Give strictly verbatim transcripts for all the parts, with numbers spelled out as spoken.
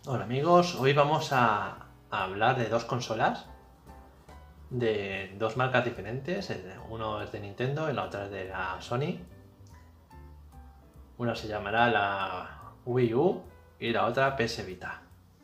Hola amigos, hoy vamos a, a hablar de dos consolas de dos marcas diferentes. Uno es de Nintendo y la otra es de la Sony. Una se llamará la Wii U y la otra P S Vita.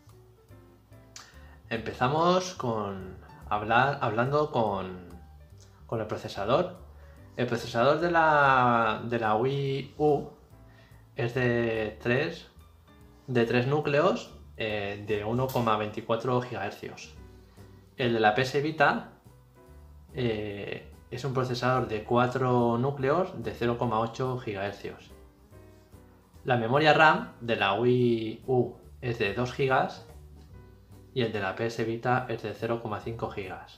Empezamos con hablar, hablando con, con el procesador. El procesador de la, de la Wii U es de tres de tres núcleos eh, de uno coma veinticuatro gigahercios. El de la P S Vita eh, es un procesador de cuatro núcleos de cero coma ocho gigahercios. La memoria RAM de la Wii U es de dos gigas y el de la P S Vita es de cero coma cinco gigas.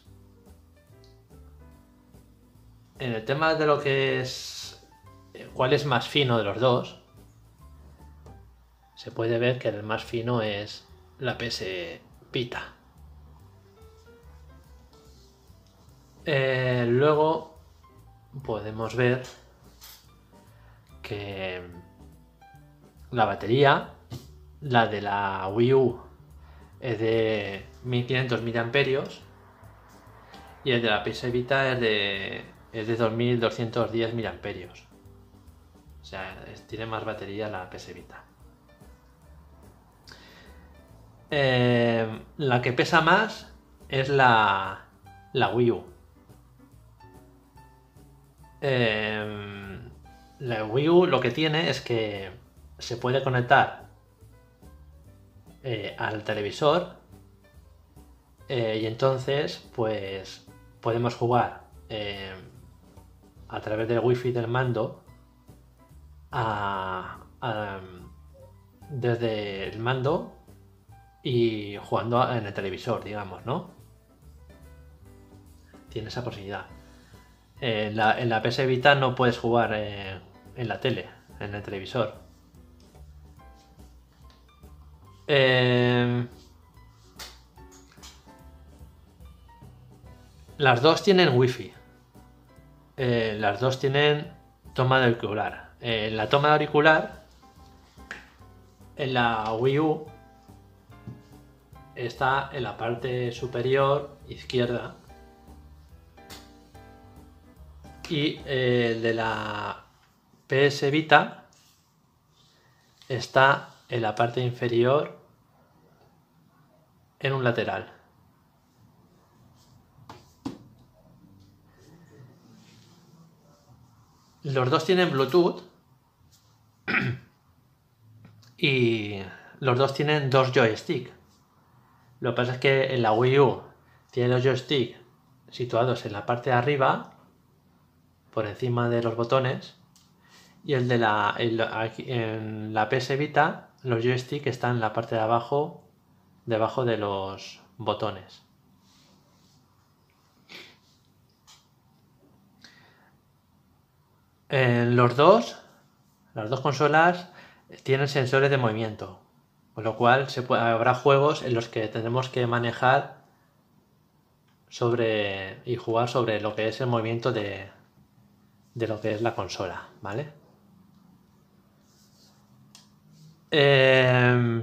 En el tema de lo que es cuál es más fino de los dos, se puede ver que el más fino es la P S Vita. Eh, luego podemos ver que la batería, la de la Wii U, es de mil quinientos miliamperios y el de la P S Vita es de, es de dos mil doscientos diez miliamperios. O sea, es, tiene más batería la P S Vita. Eh, la que pesa más es la, la Wii U. Eh, la Wii U lo que tiene es que se puede conectar eh, al televisor eh, y entonces pues podemos jugar eh, a través del wifi del mando a, a, desde el mando y jugando en el televisor, digamos, ¿no? Tiene esa posibilidad. En la, en la P S Vita no puedes jugar eh, en la tele, en el televisor. Eh, las dos tienen wifi. Eh, las dos tienen toma de auricular. Eh, la toma de auricular en la Wii U está en la parte superior izquierda y eh, el de la P S Vita está en la parte inferior en un lateral. Los dos tienen Bluetooth y los dos tienen dos joysticks. Lo que pasa es que en la Wii U tiene los joysticks situados en la parte de arriba, por encima de los botones, y el de la el, aquí, en la P S Vita los joysticks están en la parte de abajo, debajo de los botones. En los dos, las dos consolas tienen sensores de movimiento, con lo cual se puede, habrá juegos en los que tendremos que manejar sobre y jugar sobre lo que es el movimiento de, de lo que es la consola, ¿vale? Eh,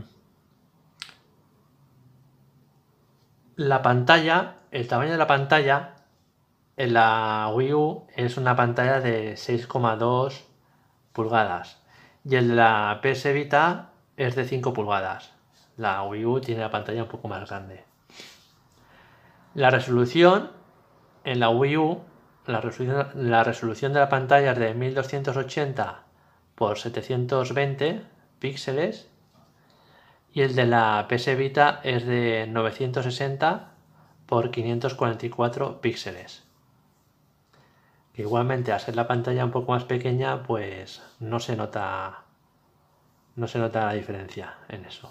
la pantalla, el tamaño de la pantalla en la Wii U es una pantalla de seis coma dos pulgadas y el de la P S Vita es de cinco pulgadas. La Wii U tiene la pantalla un poco más grande. La resolución en la Wii U, la resolución, la resolución de la pantalla es de mil doscientos ochenta por setecientos veinte píxeles y el de la P S Vita es de novecientos sesenta por quinientos cuarenta y cuatro píxeles. Que igualmente, al ser la pantalla un poco más pequeña, pues no se nota no se nota la diferencia en eso.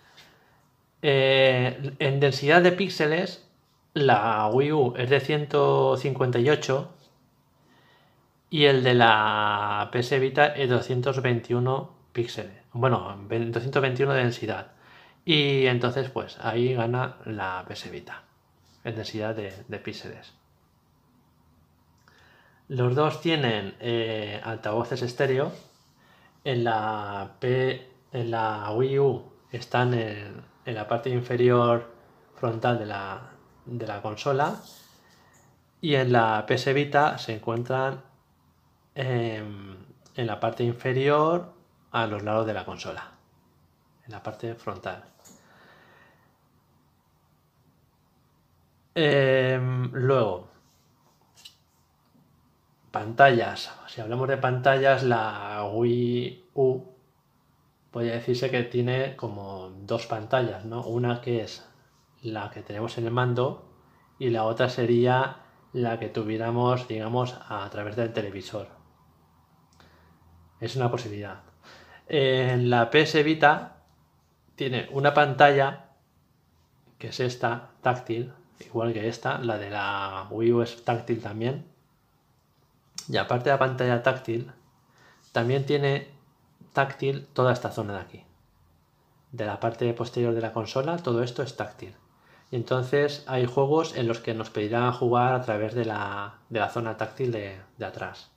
Eh, en densidad de píxeles, la Wii U es de ciento cincuenta y ocho y el de la P S Vita es doscientos veintiuno píxeles. Bueno, doscientos veintiuno de densidad. Y entonces, pues ahí gana la P S Vita en densidad de, de píxeles. Los dos tienen eh, altavoces estéreo. En la, P, en la Wii U están en, en la parte inferior frontal de la, de la consola, y en la P S Vita se encuentran en, en la parte inferior a los lados de la consola, en la parte frontal. Eh, luego, pantallas. Si hablamos de pantallas, la Wii U podría decirse que tiene como dos pantallas, ¿no? Una que es la que tenemos en el mando y la otra sería la que tuviéramos, digamos, a través del televisor. Es una posibilidad. En la P S Vita tiene una pantalla que es esta, táctil, igual que esta, la de la Wii U es táctil también. Y aparte de la pantalla táctil, también tiene táctil toda esta zona de aquí. De la parte posterior de la consola, todo esto es táctil. Y entonces hay juegos en los que nos pedirá jugar a través de la, de la zona táctil de, de atrás.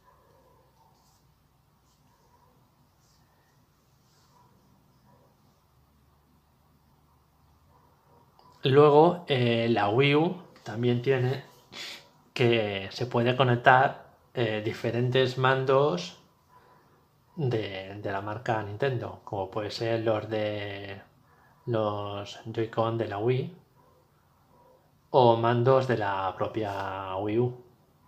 Luego, eh, la Wii U también tiene que se puede conectar eh, diferentes mandos de, de la marca Nintendo, como puede ser los de los Joy-Con de la Wii o mandos de la propia Wii U.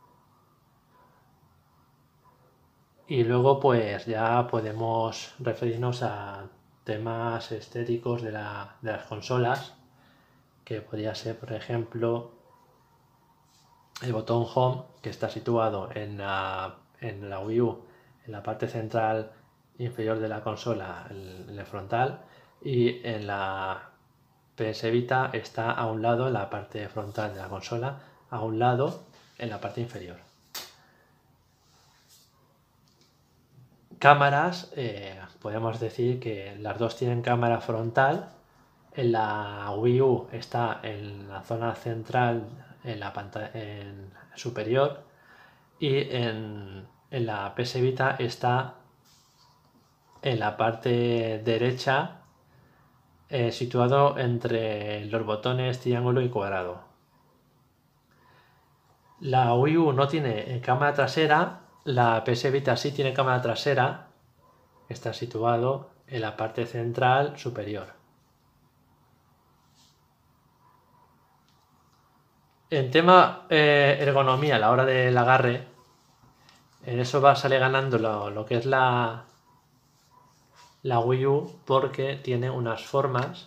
Y luego pues ya podemos referirnos a temas estéticos de, la, de las consolas, que podría ser, por ejemplo, el botón Home, que está situado en la, en la Wii U, en la parte central inferior de la consola, en, en el frontal, y en la P S Vita está a un lado, en la parte frontal de la consola, a un lado, en la parte inferior. Cámaras, eh, podemos decir que las dos tienen cámara frontal. En la Wii U está en la zona central, en la pantalla en superior, y en, en la P S Vita está en la parte derecha, eh, situado entre los botones triángulo y cuadrado. La Wii U no tiene cámara trasera, la P S Vita sí tiene cámara trasera, está situado en la parte central superior. En tema eh, ergonomía a la hora del agarre, en eso va a salir ganando lo, lo que es la, la Wii U, porque tiene unas formas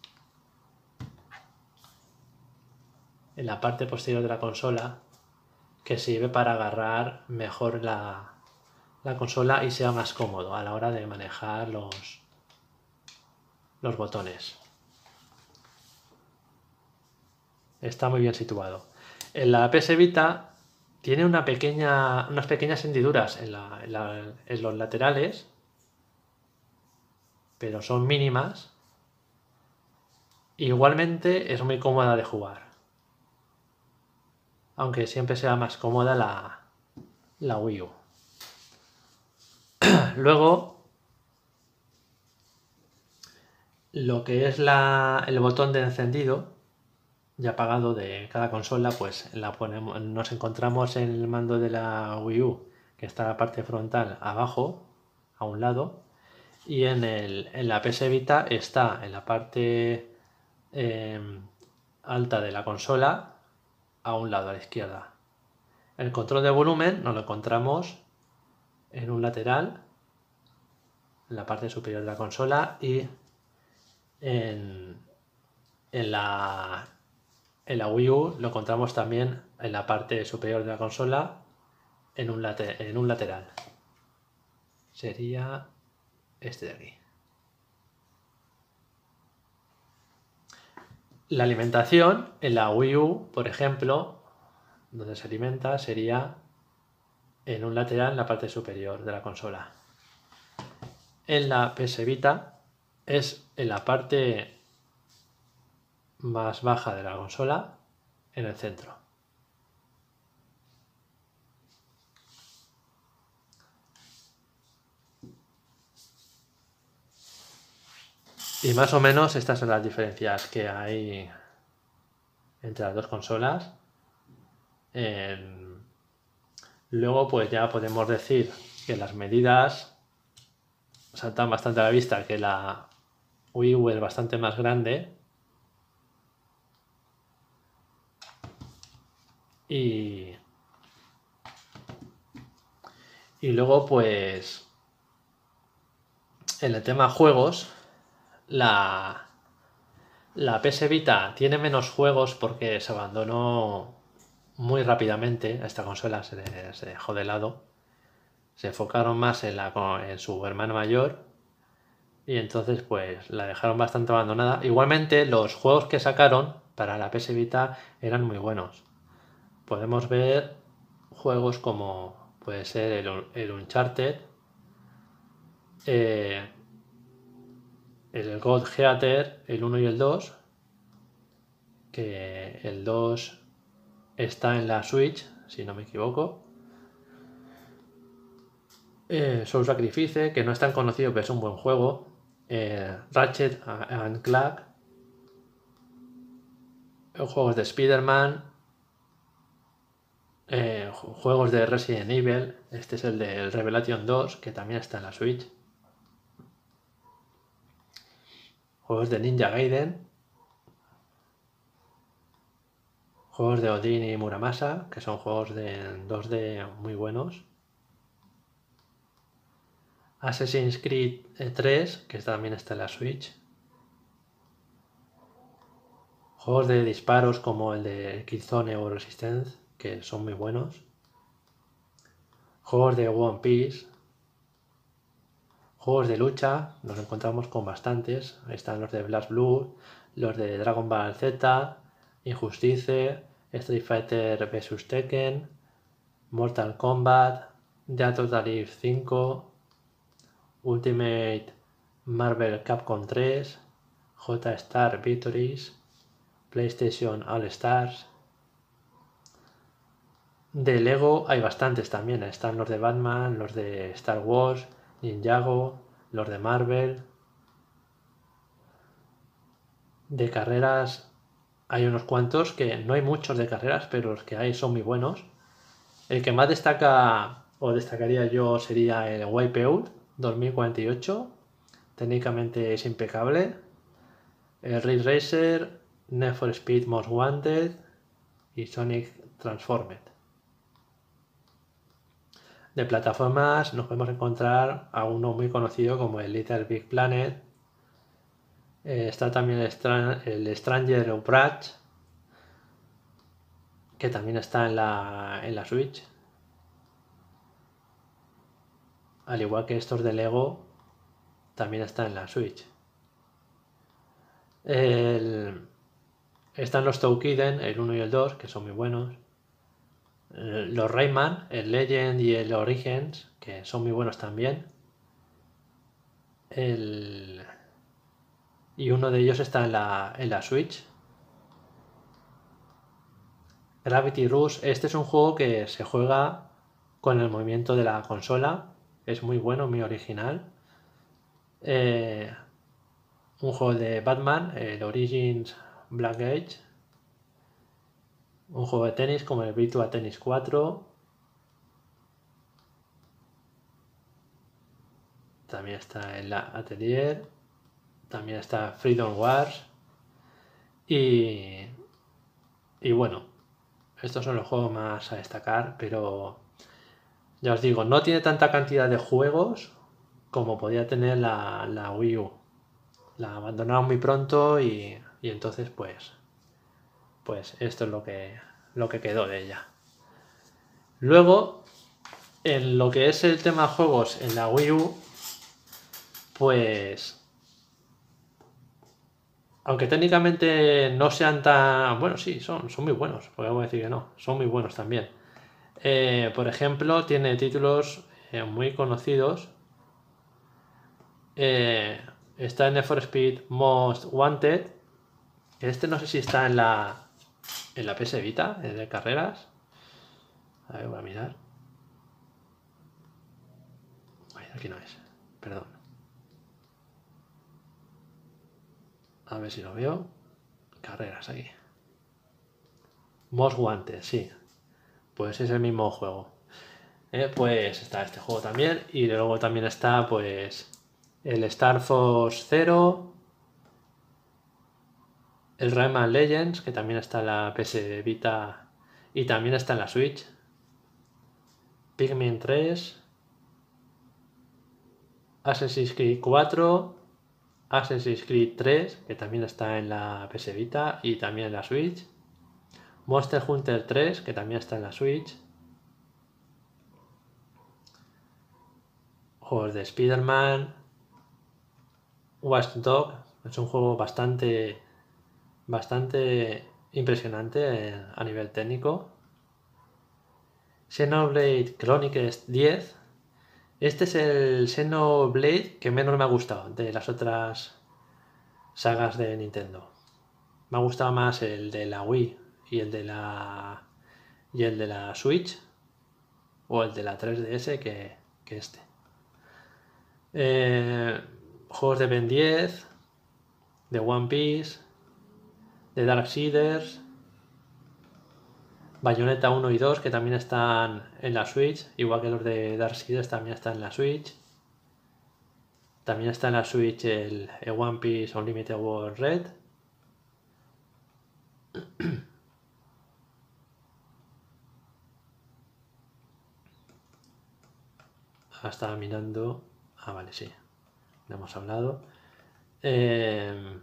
en la parte posterior de la consola que sirve para agarrar mejor la, la consola y sea más cómodo a la hora de manejar los, los botones. Está muy bien situado. En la P S Vita tiene una pequeña, unas pequeñas hendiduras en, la, en, la, en los laterales, pero son mínimas. Igualmente es muy cómoda de jugar, aunque siempre sea más cómoda la, la Wii U. Luego, lo que es la, el botón de encendido y apagado de cada consola, pues la ponemos, nos encontramos en el mando de la Wii U, que está en la parte frontal abajo, a un lado, y en, el, en la P S Vita está en la parte eh, alta de la consola, a un lado, a la izquierda. El control de volumen nos lo encontramos en un lateral, en la parte superior de la consola, y en, en, la, en la Wii U lo encontramos también en la parte superior de la consola, en un, late, en un lateral. Sería este de aquí. La alimentación en la Wii U, por ejemplo, donde se alimenta sería en un lateral en la parte superior de la consola. En la P S Vita es en la parte más baja de la consola, en el centro. Y más o menos estas son las diferencias que hay entre las dos consolas. Eh, luego pues ya podemos decir que las medidas saltan bastante a la vista, que la Wii U es bastante más grande. Y, y luego pues en el tema juegos, la, la P S Vita tiene menos juegos porque se abandonó muy rápidamente. A esta consola se, se dejó de lado. Se enfocaron más en, la, en su hermano mayor y entonces pues la dejaron bastante abandonada. Igualmente los juegos que sacaron para la P S Vita eran muy buenos. Podemos ver juegos como puede ser el, el Uncharted, eh, el God Eater, el uno y el dos, que el dos está en la Switch, si no me equivoco. Eh, Soul Sacrifice, que no es tan conocido, pero es un buen juego. Eh, Ratchet and Clank, juegos de Spider-Man, eh, juegos de Resident Evil. Este es el de Revelation dos, que también está en la Switch. Juegos de Ninja Gaiden, juegos de Odin y Muramasa, que son juegos de dos D muy buenos. Assassin's Creed tres, que también está en la Switch. Juegos de disparos como el de Killzone o Resistance, que son muy buenos. Juegos de One Piece. Juegos de lucha, nos encontramos con bastantes. Ahí están los de Blast Blue, los de Dragon Ball Z, Injustice, Street Fighter versus. Tekken, Mortal Kombat, Death Totally cinco, Ultimate Marvel Capcom tres, J-Star Victories, PlayStation All Stars. De Lego hay bastantes también. Están los de Batman, los de Star Wars, Ninjago, los de Marvel. De carreras hay unos cuantos, que no hay muchos de carreras, pero los que hay son muy buenos. El que más destaca o destacaría yo sería el Wipeout dos mil cuarenta y ocho. Técnicamente es impecable. El Ridge Racer, Need for Speed Most Wanted y Sonic Transformed. De plataformas nos podemos encontrar a uno muy conocido como el Little Big Planet. Eh, está también el, Stran el Stranger of Rage, que también está en la, en la Switch. Al igual que estos de Lego, también está en la Switch. El, están los Toukiden, el uno y el dos, que son muy buenos. Los Rayman, el Legend y el Origins, que son muy buenos también. El, y uno de ellos está en la, en la Switch. Gravity Rush, este es un juego que se juega con el movimiento de la consola. Es muy bueno, muy original. Eh, un juego de Batman, el Origins Black Age. Un juego de tenis como el Virtua Tennis cuatro. También está el Atelier. También está Freedom Wars. Y, y bueno, estos son los juegos más a destacar, pero ya os digo, no tiene tanta cantidad de juegos como podía tener la, la Wii U. La abandonaron muy pronto y, y entonces pues, pues esto es lo que, lo que quedó de ella. Luego, en lo que es el tema juegos en la Wii U, pues aunque técnicamente no sean tan... Bueno, sí, son, son muy buenos, podemos decir que no, son muy buenos también. Eh, por ejemplo, tiene títulos eh, muy conocidos. Eh, está en Need for Speed Most Wanted. Este no sé si está en la en la P S Vita, en de carreras. A ver, voy a mirar. Ay, aquí no es, perdón. A ver si lo veo. Carreras aquí. Most Wanted, sí. Pues es el mismo juego. Eh, pues está este juego también. Y luego también está pues el Star Force Zero. El Rayman Legends, que también está en la P S Vita y también está en la Switch. Pikmin tres. Assassin's Creed cuatro. Assassin's Creed tres, que también está en la P S Vita y también en la Switch. Monster Hunter tres, que también está en la Switch. Juegos de Spider-Man. Watch Dogs, es un juego bastante, bastante impresionante a nivel técnico. Xenoblade Chronicles diez. Este es el Xenoblade que menos me ha gustado de las otras sagas de Nintendo. Me ha gustado más el de la Wii y el de la y el de la Switch o el de la tres D S que, que este. Eh, juegos de Ben diez, de One Piece, de Darksiders, Bayonetta uno y dos, que también están en la Switch, igual que los de Darksiders también están en la Switch. También está en la Switch el, el One Piece Unlimited World Red. Ah, estaba mirando. Ah, vale, sí. Ya hemos hablado. Eh,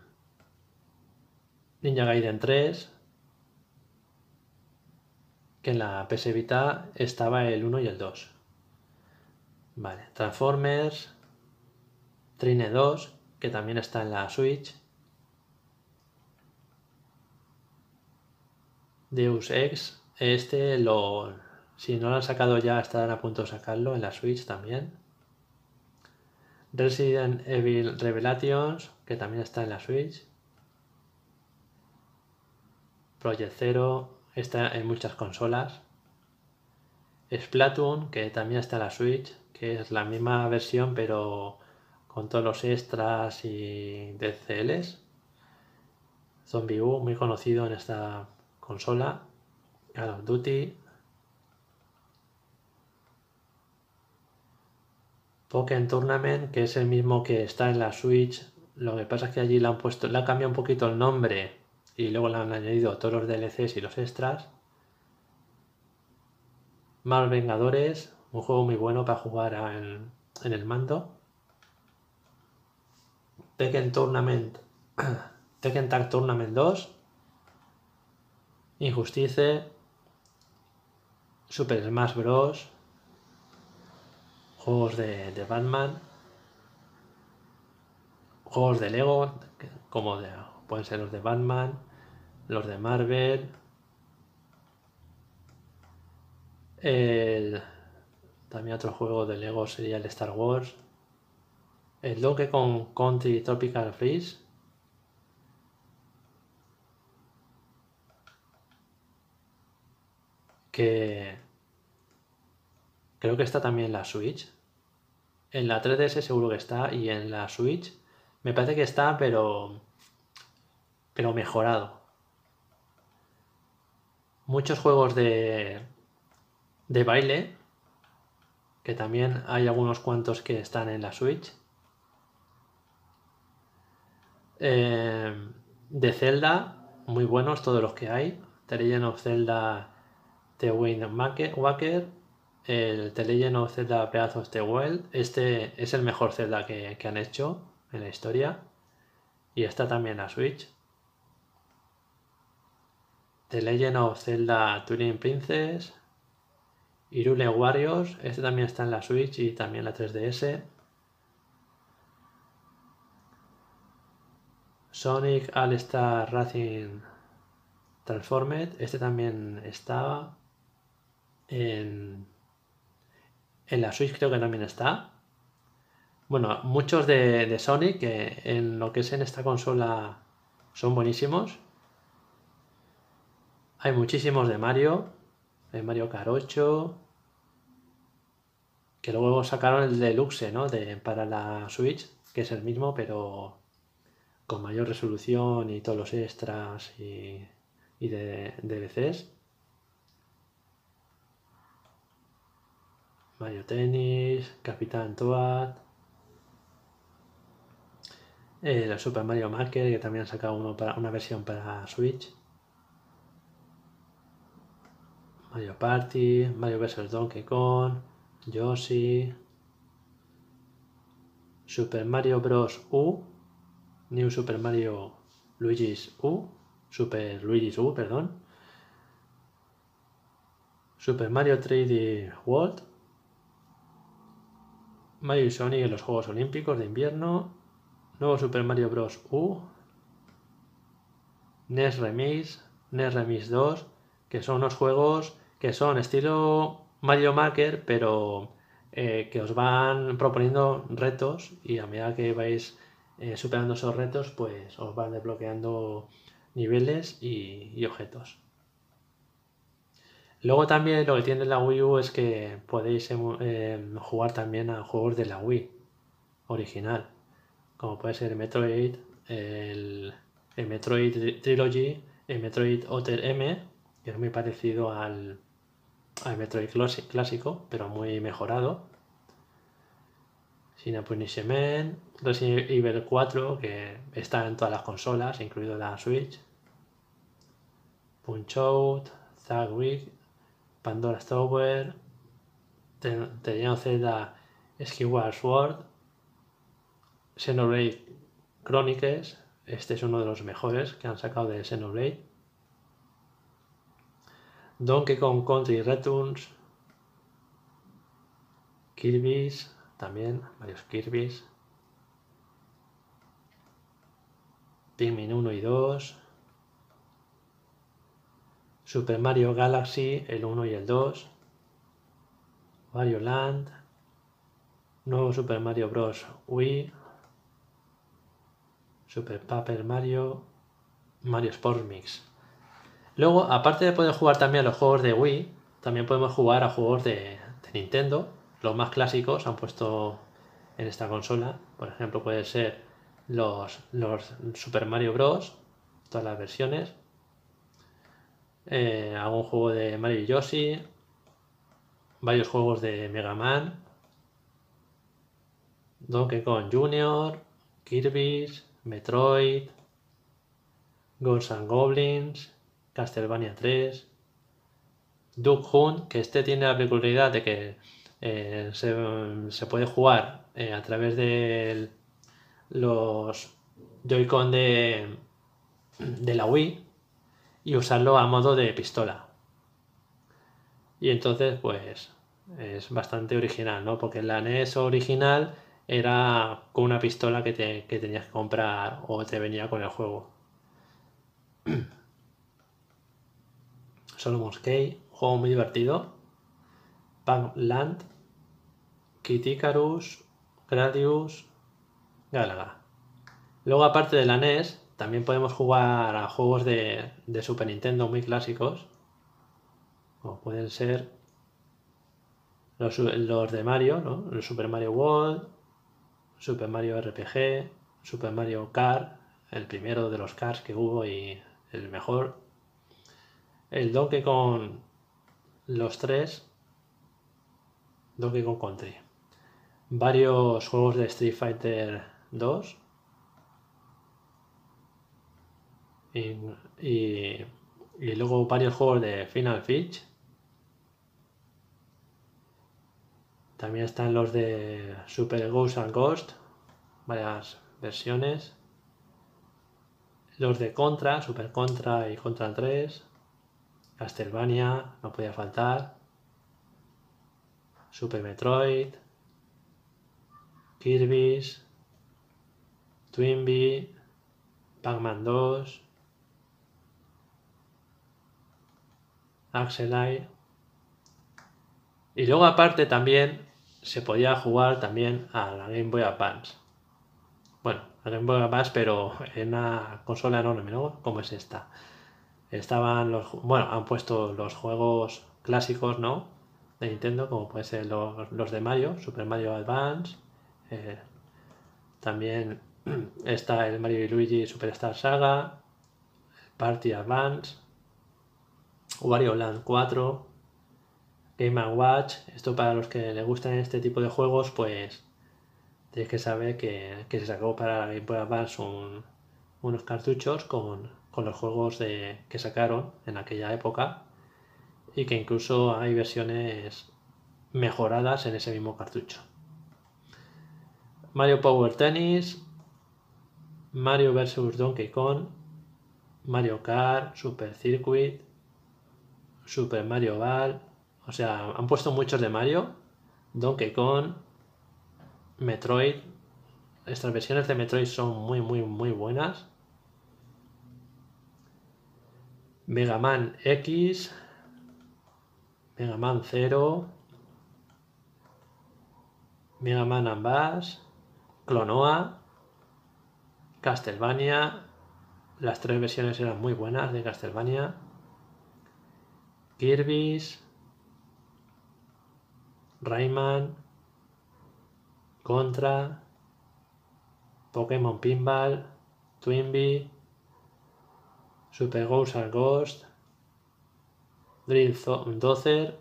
Ninja Gaiden tres. Que en la P S Vita estaba el uno y el dos. Vale. Transformers. Trine dos. Que también está en la Switch. Deus Ex. Este lo... Si no lo han sacado ya, estarán a punto de sacarlo en la Switch también. Resident Evil Revelations, que también está en la Switch. Project Zero, está en muchas consolas. Splatoon, que también está en la Switch, que es la misma versión pero con todos los extras y D C Ls. Zombie U, muy conocido en esta consola. Call of Duty. Pokémon Tournament, que es el mismo que está en la Switch. Lo que pasa es que allí le han puesto, le han cambiado un poquito el nombre y luego le han añadido todos los D L Cs y los extras. Marvel Vengadores, un juego muy bueno para jugar en, en el mando. Tekken Tournament, Tekken Tag Tournament dos. Injustice. Super Smash Bros. Juegos de, de Batman. Juegos de Lego, como de, pueden ser los de Batman, los de Marvel. El, también otro juego de Lego sería el Star Wars. El Donkey Kong Country Tropical Freeze. Que creo que está también en la Switch. En la tres D S seguro que está y en la Switch me parece que está, pero pero mejorado. Muchos juegos de de baile, que también hay algunos cuantos que están en la Switch. Eh, de Zelda, muy buenos todos los que hay. The Legend of Zelda The Wind Waker, el The Legend of Zelda Breath of the Wild. Este es el mejor Zelda que, que han hecho en la historia. Y está también en la Switch. The Legend of Zelda Twilight Princess. Hyrule Warriors, este también está en la Switch y también la tres D S. Sonic All Star Racing Transformed, este también estaba en, en la Switch, creo que también está. Bueno, muchos de, de Sonic que en lo que es en esta consola son buenísimos. Hay muchísimos de Mario, de Mario Kart ocho, que luego sacaron el Deluxe, ¿no? De, para la Switch, que es el mismo, pero con mayor resolución y todos los extras y, y de D L Cs. Mario Tennis, Capitán Toad, el Super Mario Maker, que también han sacado uno para, una versión para Switch. Mario Party, Mario versus. Donkey Kong, Yoshi, Super Mario Bros. U, New Super Mario Luigi's U, Super Luigi's U, perdón, Super Mario tres D World, Mario y Sonic en los Juegos Olímpicos de Invierno, nuevo Super Mario Bros. U, N E S Remix, N E S Remix dos, que son unos juegos que son estilo Mario Maker, pero eh, que os van proponiendo retos y a medida que vais eh, superando esos retos, pues os van desbloqueando niveles y, y objetos. Luego también lo que tiene la Wii U es que podéis eh, jugar también a juegos de la Wii original, como puede ser Metroid, el, el Metroid Trilogy, el Metroid Other M, que es muy parecido al, al Metroid clásico, pero muy mejorado. Sin Punishment, Resident Evil cuatro, que está en todas las consolas, incluido la Switch. Punch-Out, Thugwig, Pandora's Tower, The Legend of Zelda Skyward Sword, Xenoblade Chronicles, este es uno de los mejores que han sacado de Xenoblade. Donkey Kong Country Returns, Kirby's, también varios Kirby's, Pikmin uno y dos, Super Mario Galaxy, el uno y el dos, Wario Land, nuevo Super Mario Bros. Wii, Super Paper Mario, Mario Sports Mix. Luego, aparte de poder jugar también a los juegos de Wii, también podemos jugar a juegos de, de Nintendo. Los más clásicos han puesto en esta consola. Por ejemplo, puede ser los, los Super Mario Bros. Todas las versiones. Eh, algún juego de Mario y Yoshi. Varios juegos de Mega Man. Donkey Kong junior, Kirby's, Metroid, Ghosts and Goblins, Castlevania tres, Duck Hunt, que este tiene la peculiaridad de que eh, se, se puede jugar eh, a través de los Joy-Con de, de la Wii y usarlo a modo de pistola. Y entonces, pues, es bastante original, ¿no? Porque la N E S original era con una pistola que, te, que tenías que comprar o te venía con el juego. Solomon's Key, juego muy divertido. Pac-Land, Kid Icarus, Gradius, Galaga. Luego, aparte de la N E S, también podemos jugar a juegos de, de Super Nintendo muy clásicos, como pueden ser los, los de Mario, ¿no? El Super Mario World, Super Mario R P G, Super Mario Kart, el primero de los Karts que hubo y el mejor. El Donkey Kong, los tres, Donkey Kong Country. Varios juegos de Street Fighter dos. Y, y, y luego varios juegos de Final Fish. También están los de Super Ghost and Ghost, varias versiones. Los de Contra, Super Contra y Contra tres. Castlevania, no podía faltar. Super Metroid. Kirby's. Twinbee. Pac-Man dos. Axelite. Y luego aparte también se podía jugar también a la Game Boy Advance. Bueno, la Game Boy Advance, pero en una consola enorme, ¿no? Como es esta. Estaban los... Bueno, han puesto los juegos clásicos, ¿no? De Nintendo, como pueden ser los, los de Mario, Super Mario Advance. Eh, también Está el Mario y Luigi Superstar Saga, Party Advance, Wario Land cuatro, Game and Watch. Esto para los que les gustan este tipo de juegos, pues tenéis que saber que, que se sacó para la Game Boy Advance un, unos cartuchos con, con los juegos de, que sacaron en aquella época, y que incluso hay versiones mejoradas en ese mismo cartucho. Mario Power Tennis, Mario versus. Donkey Kong, Mario Kart, Super Circuit, Super Mario Ball. O sea, han puesto muchos de Mario, Donkey Kong, Metroid. Estas versiones de Metroid son muy, muy, muy buenas. Mega Man X, Mega Man cero, Mega Man and Bash, Clonoa, Castlevania. Las tres versiones eran muy buenas de Castlevania. Kirby's, Rayman, Contra, Pokémon Pinball, Twinbee, Super Ghosts and Ghost, Drill Dozer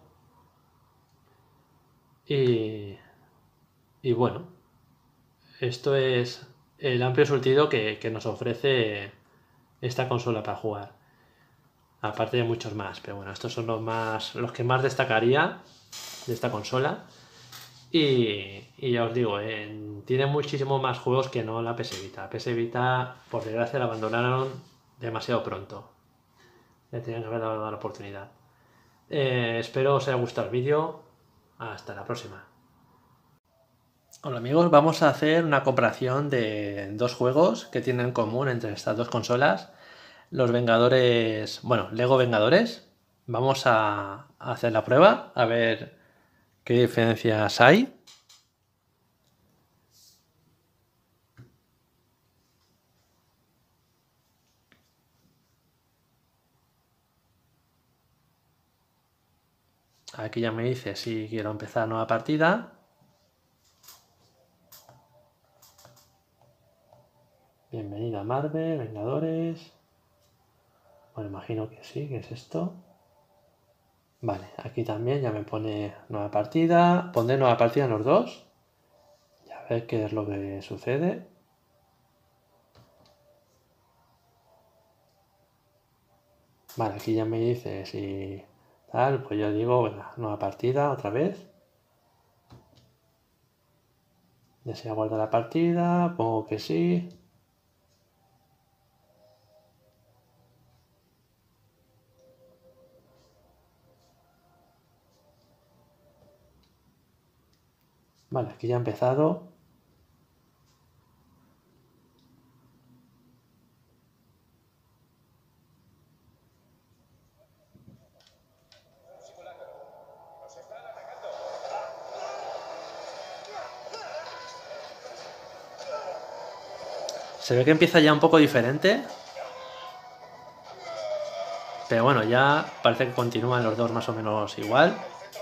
y, y bueno, esto es el amplio surtido que, que nos ofrece esta consola para jugar, aparte de muchos más, pero bueno, estos son los más los que más destacaría de esta consola. Y, y ya os digo, eh, tiene muchísimos más juegos que no la P S Vita. La P S Vita, por desgracia, la abandonaron demasiado pronto. Le tenían que haber dado la oportunidad. Eh, espero os haya gustado el vídeo. Hasta la próxima. Hola amigos, vamos a hacer una comparación de dos juegos que tienen en común entre estas dos consolas. Los Vengadores, bueno, Lego Vengadores. Vamos a hacer la prueba, a ver qué diferencias hay. Aquí ya me dice si quiero empezar nueva partida. Bienvenida a Marvel, Vengadores. Bueno, imagino que sí, que es esto. Vale, aquí también ya me pone nueva partida. Pondré nueva partida en los dos. Y a ver qué es lo que sucede. Vale, aquí ya me dice si tal, pues yo digo, venga, nueva partida otra vez. Desea guardar la partida, pongo que sí. Vale, aquí ya ha empezado. Se ve que empieza ya un poco diferente. Pero bueno, ya parece que continúan los dos más o menos igual.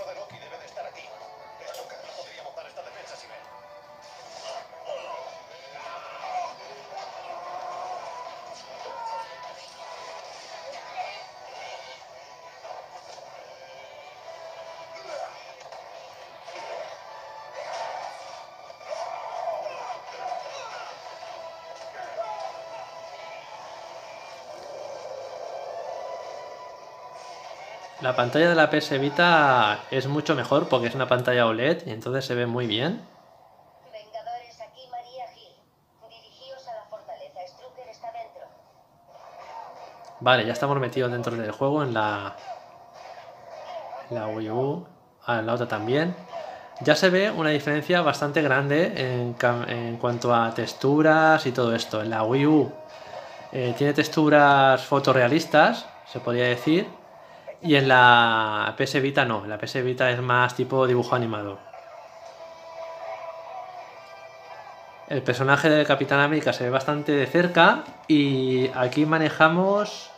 La pantalla de la P S Vita es mucho mejor porque es una pantalla O L E D y entonces se ve muy bien. Vengadores, aquí María Gil. Dirigíos a la fortaleza. Strucker está dentro. Vale, ya estamos metidos dentro del juego en la, en la Wii U. Ah, en la otra también. Ya se ve una diferencia bastante grande en, en cuanto a texturas y todo esto. En la Wii U eh, tiene texturas fotorrealistas, se podría decir. Y en la P S Vita no, la P S Vita es más tipo dibujo animado. El personaje del Capitán América se ve bastante de cerca y aquí manejamos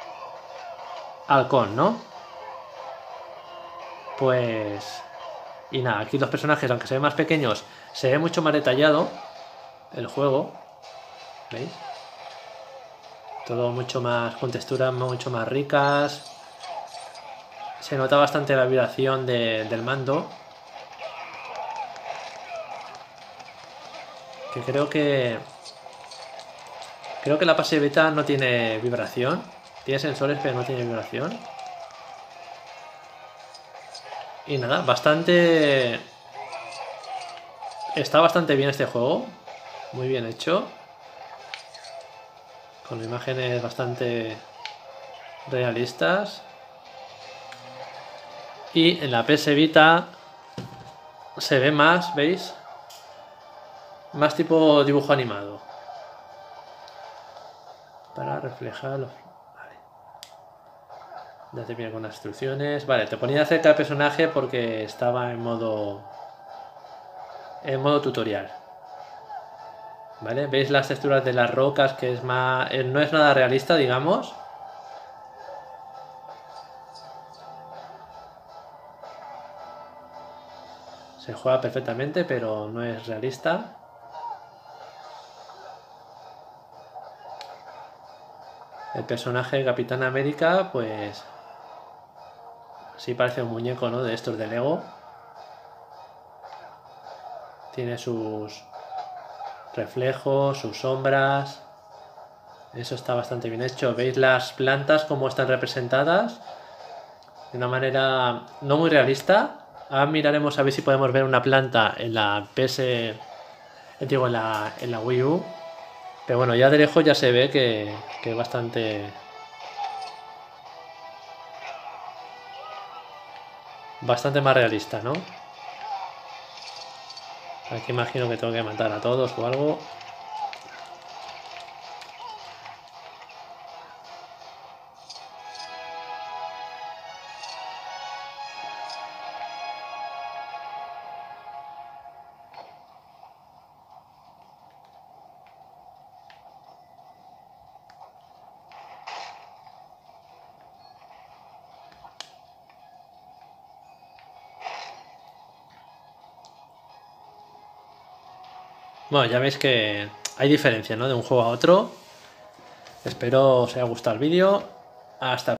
Halcón, ¿no? Pues Y nada, aquí los personajes, aunque se ven más pequeños, se ve mucho más detallado el juego. ¿Veis? Todo mucho más, con texturas mucho más ricas. Se nota bastante la vibración de, del mando. Que creo que... Creo que la fase beta no tiene vibración. Tiene sensores, pero no tiene vibración. Y nada, bastante... Está bastante bien este juego. Muy bien hecho. Con imágenes bastante realistas. Y en la P S Vita se ve más, ¿veis? Más tipo dibujo animado. Para reflejar los... Vale. Ya te viene con las instrucciones. Vale, te ponía cerca del personaje porque estaba en modo... En modo tutorial. ¿Vale? ¿Veis las texturas de las rocas? Que es más... No es nada realista, digamos. Se juega perfectamente, pero no es realista. El personaje de Capitán América, pues... Sí parece un muñeco, ¿no? De estos de Lego. Tiene sus reflejos, sus sombras. Eso está bastante bien hecho. ¿Veis las plantas cómo están representadas? De una manera no muy realista. Ahora miraremos a ver si podemos ver una planta en la P S... Digo, en la, en la Wii U. Pero bueno, ya de lejos ya se ve que, que es bastante... Bastante más realista, ¿no? Aquí imagino que tengo que matar a todos o algo. Bueno, ya veis que hay diferencia, ¿no? De un juego a otro. Espero os haya gustado el vídeo. Hasta